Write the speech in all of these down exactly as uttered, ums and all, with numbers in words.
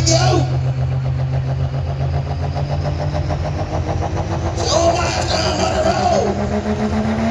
go. Show my time on the road.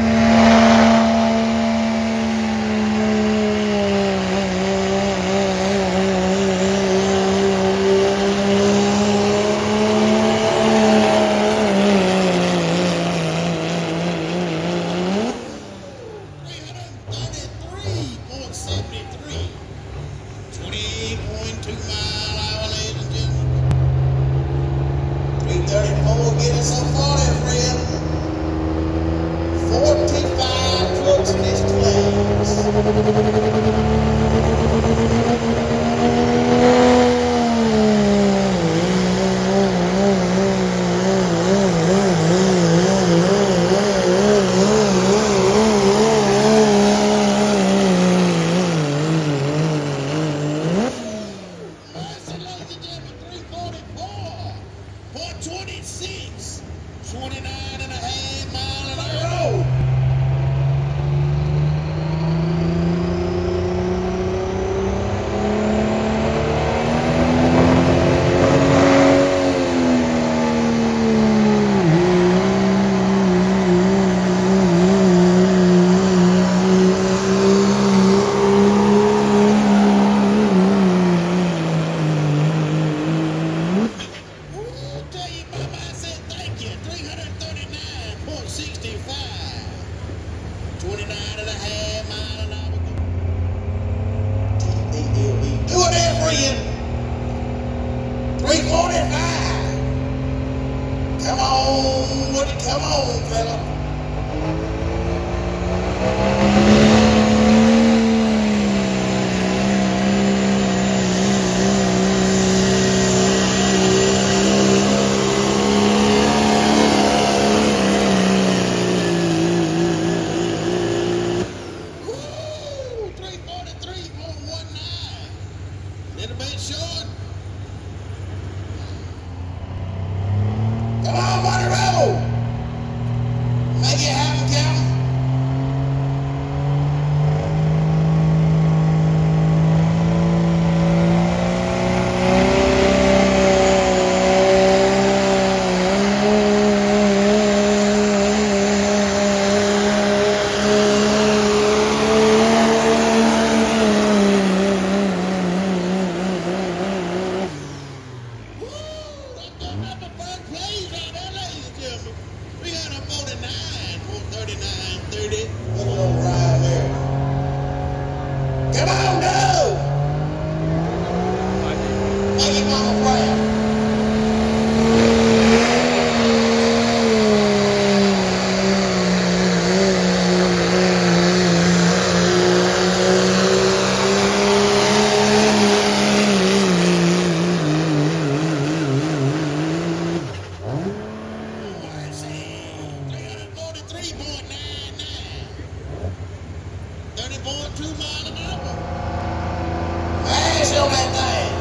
twenty-eight point two mile hour, ladies and gentlemen. three thirty-four, get us so far there, friend. forty-five trucks in this class. twenty-six, twenty-nine and a half mile an hour. twenty-nine and a half mile an hour. Do it there, friend. three forty-five. Come on, Woody, come on, fella. Little bit short. Come on, Monroe. Make it happen, Captain. three forty-nine, thirty-nine, thirty. Look a little ride there. Come on, go! Make it mama proud. thirty point two mile an hour. Mash on that thing.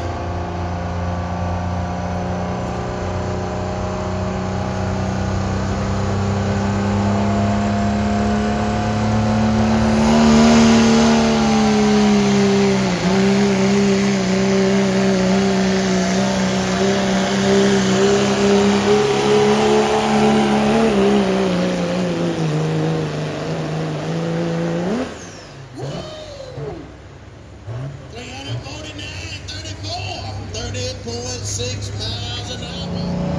thirty point six miles an hour.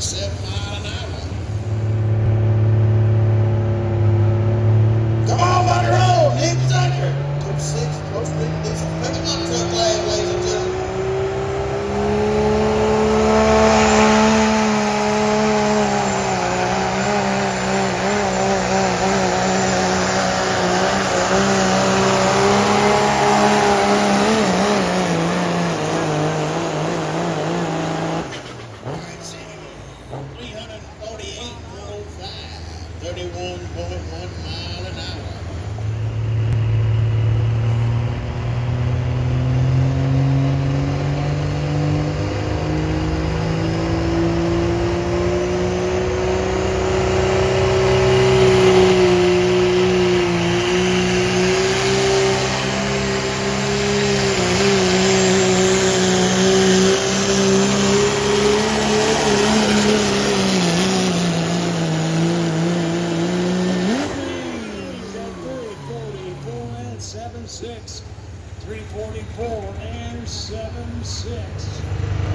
forty-seven mile an hour. Come on, Monroe, Nick Tucker. two six, close to this. Pick him up truck lane, ladies and gentlemen. thirty-one point one mile an hour. seven six, three forty-four and seven six.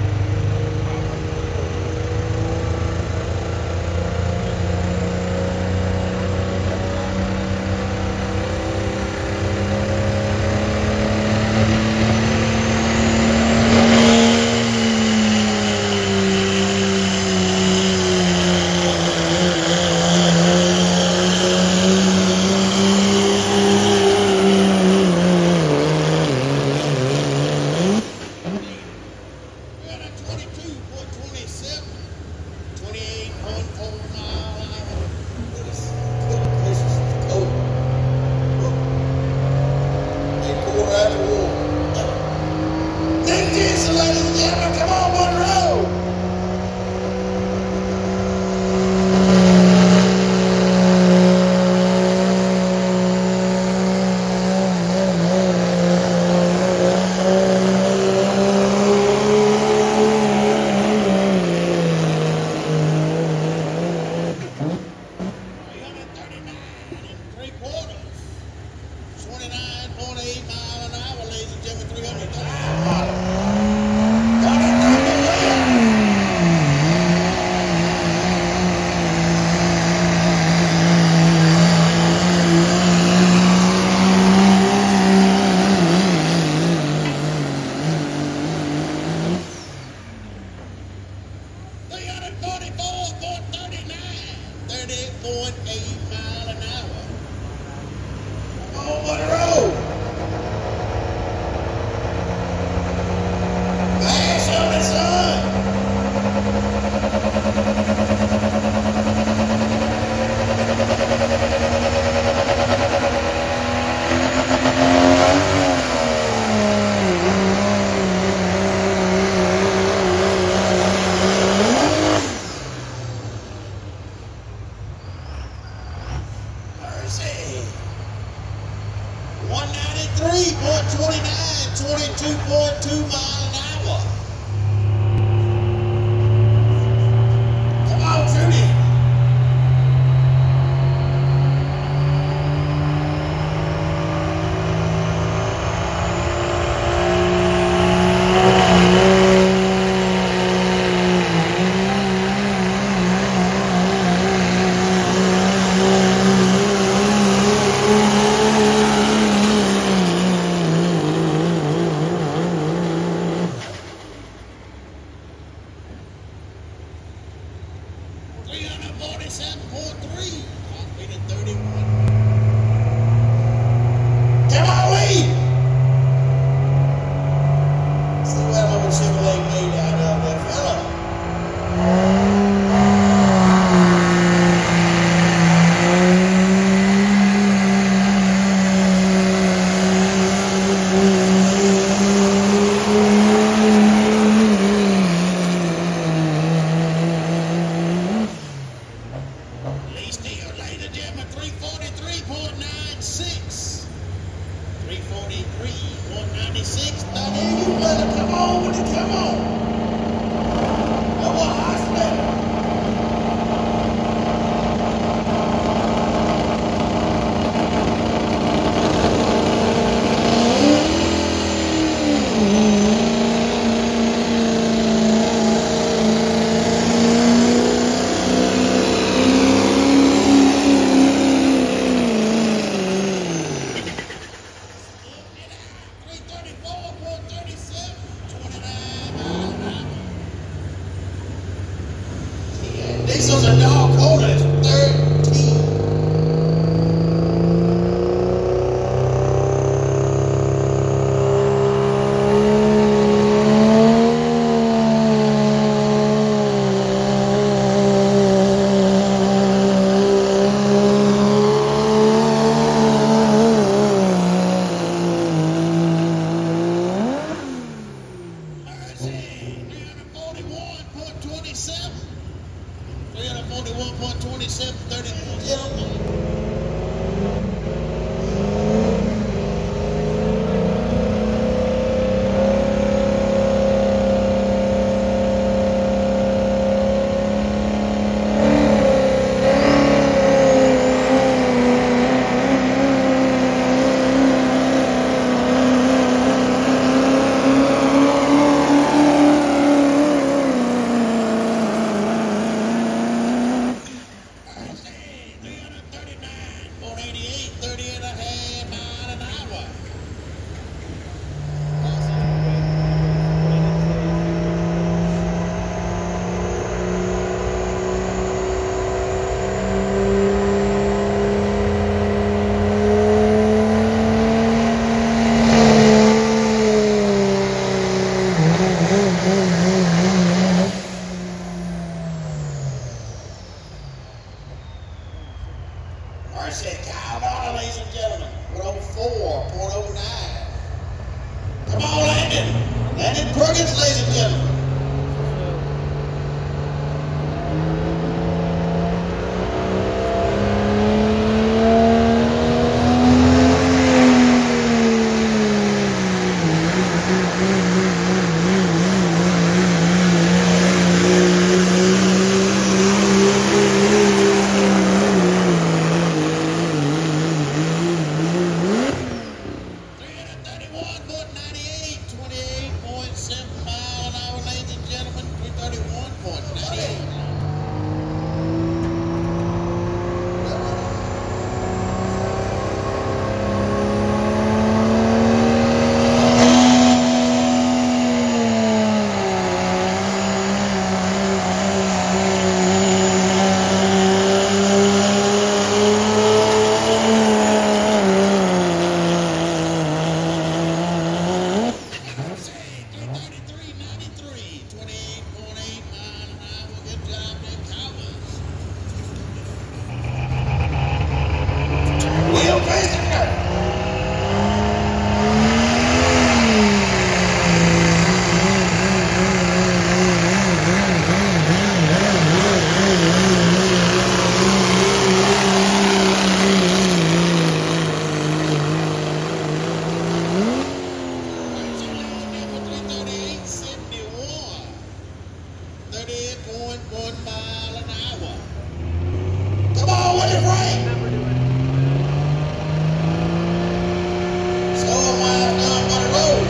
Ladies and gentlemen, come on, Monroe! three thirty-nine and three quarters. twenty-nine point eight mile an hour, ladies and gentlemen, three hundred dollars. thirty point eight mile an hour. Come on, Monroe! Mash on the sun! one ninety-three point two nine, twenty-two point two mile an hour. Come on, Judy. three forty-seven point three. Completed thirty-one. Come on, Lee! See what little Chevrolet made out of that fella. Ladies and gentlemen, three forty-three. Diesel's a dog holder. It's thirteen. forty-one point two seven, thirty-one gentlemen. Mercy, Kyle Donner, ladies and gentlemen, one oh four point oh nine. Come on, Landon. Landon Perkins, ladies and gentlemen. thirty-eight point one mile an hour. Come on, Willie Frank. So miles down by the road.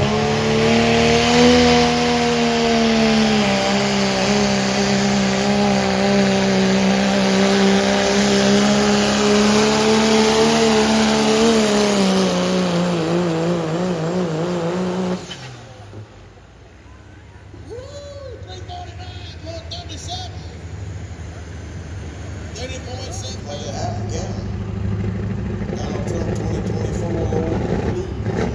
thirty point seven. Like it happened again. Donald Trump twenty twenty-four blue.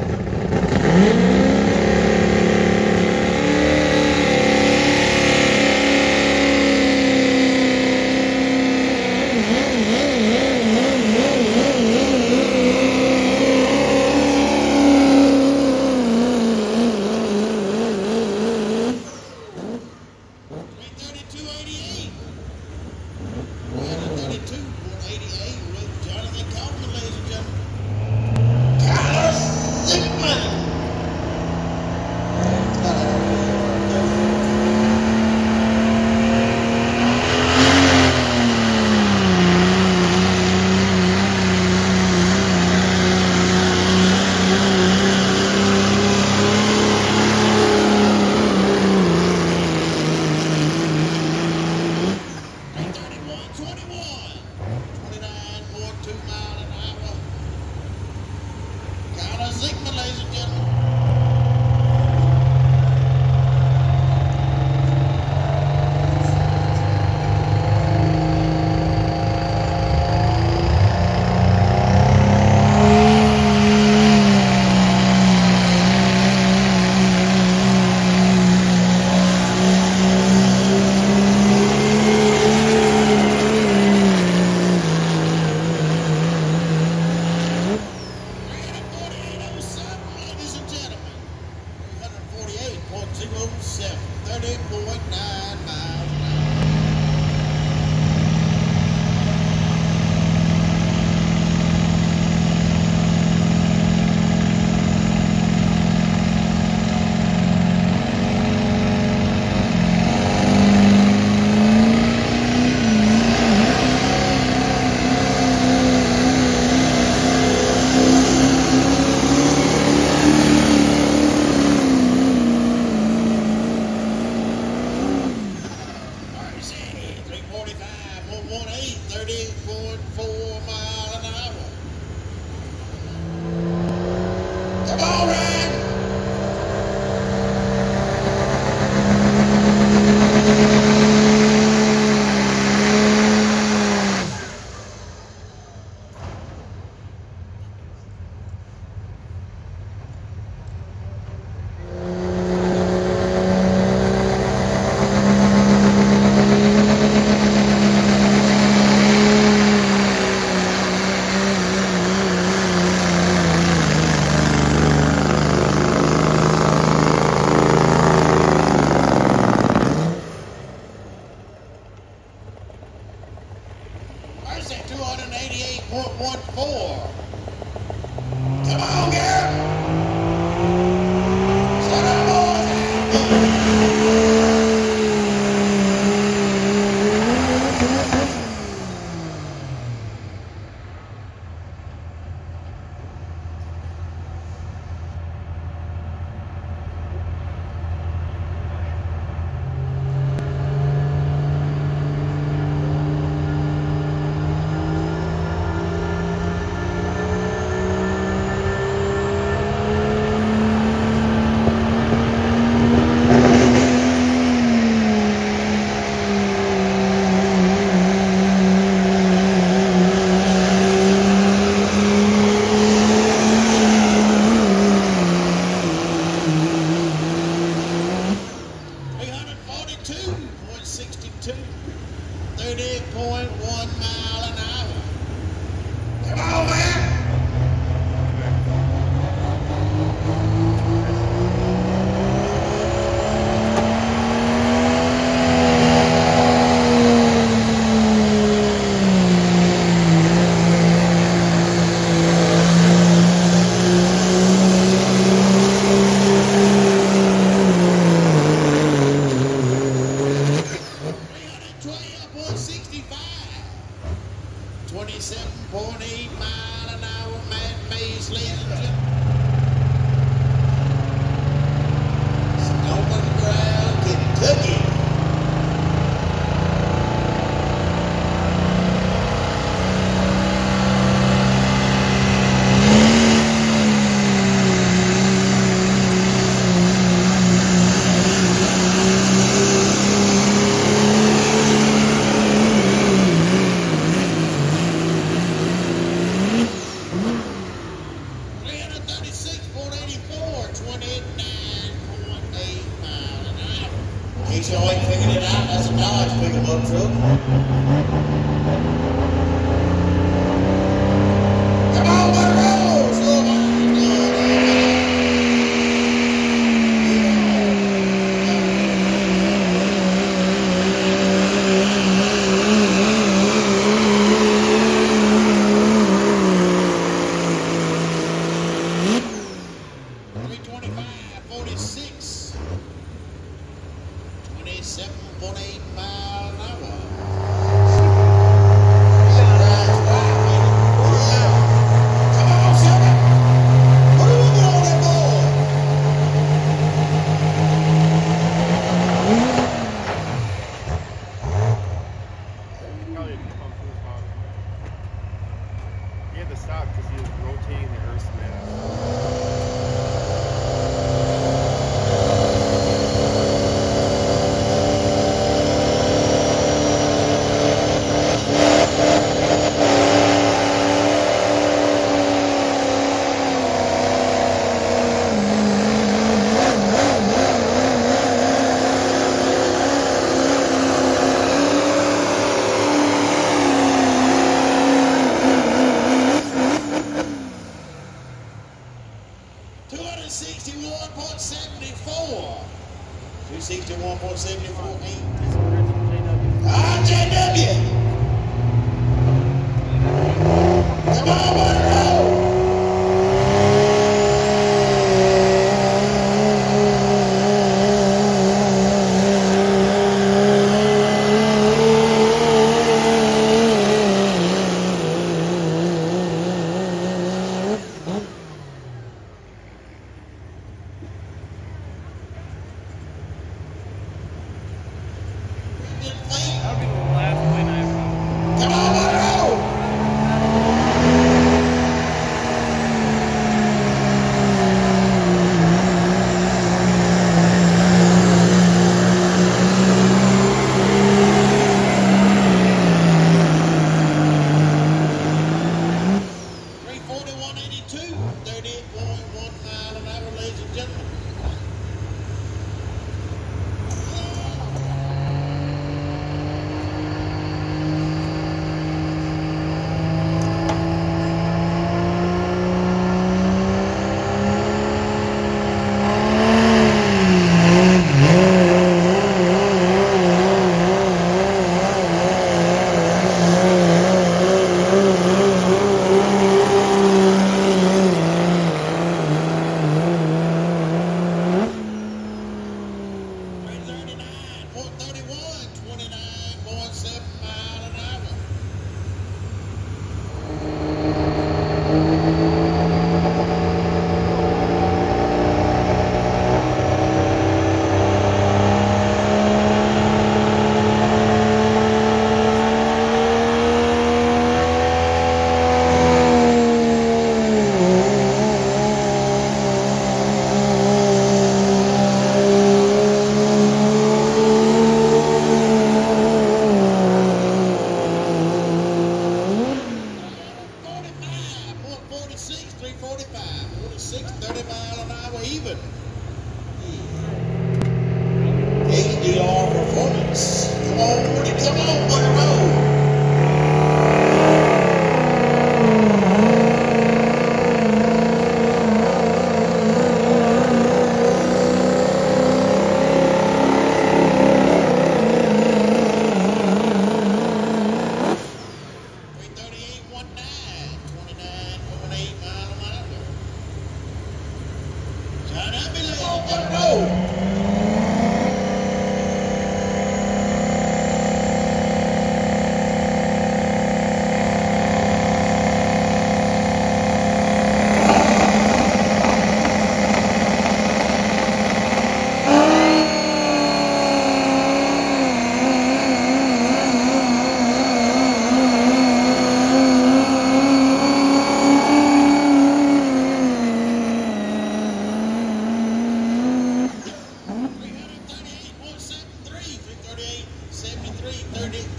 thirty-two eighty-eight. thirty-two point eight eight with Jonathan Coleman, ladies and gentlemen. Tyler Sigmund. point eight, thirty point four mile an hour. Come on, Ryan. Where's that two eighty-eight point one four? Come on, Garrett. Slow down, boys. forty-two point six two, thirty point one mile an hour. Come on, man. twenty-seven point eight mile an hour, man pace, ladies and gentlemen. Stomping ground, Kentucky. twenty-nine point eight mile an hour. In case y'all ain't figured it out, that's a Dodge pickup truck. Come on, Monroe! Slow down. twenty-five forty-six, twenty-seven point eight mile an hour. Come on, Silver. What are we doing, that boy? Probably a pump from the bottom. He had to stop because he was rotating the earth mat.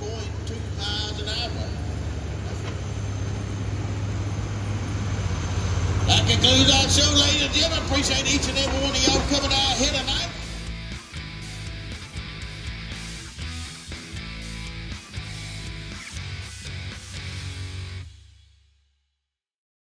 point two miles an hour. That concludes our show, ladies and gentlemen. Appreciate each and every one of y'all coming out.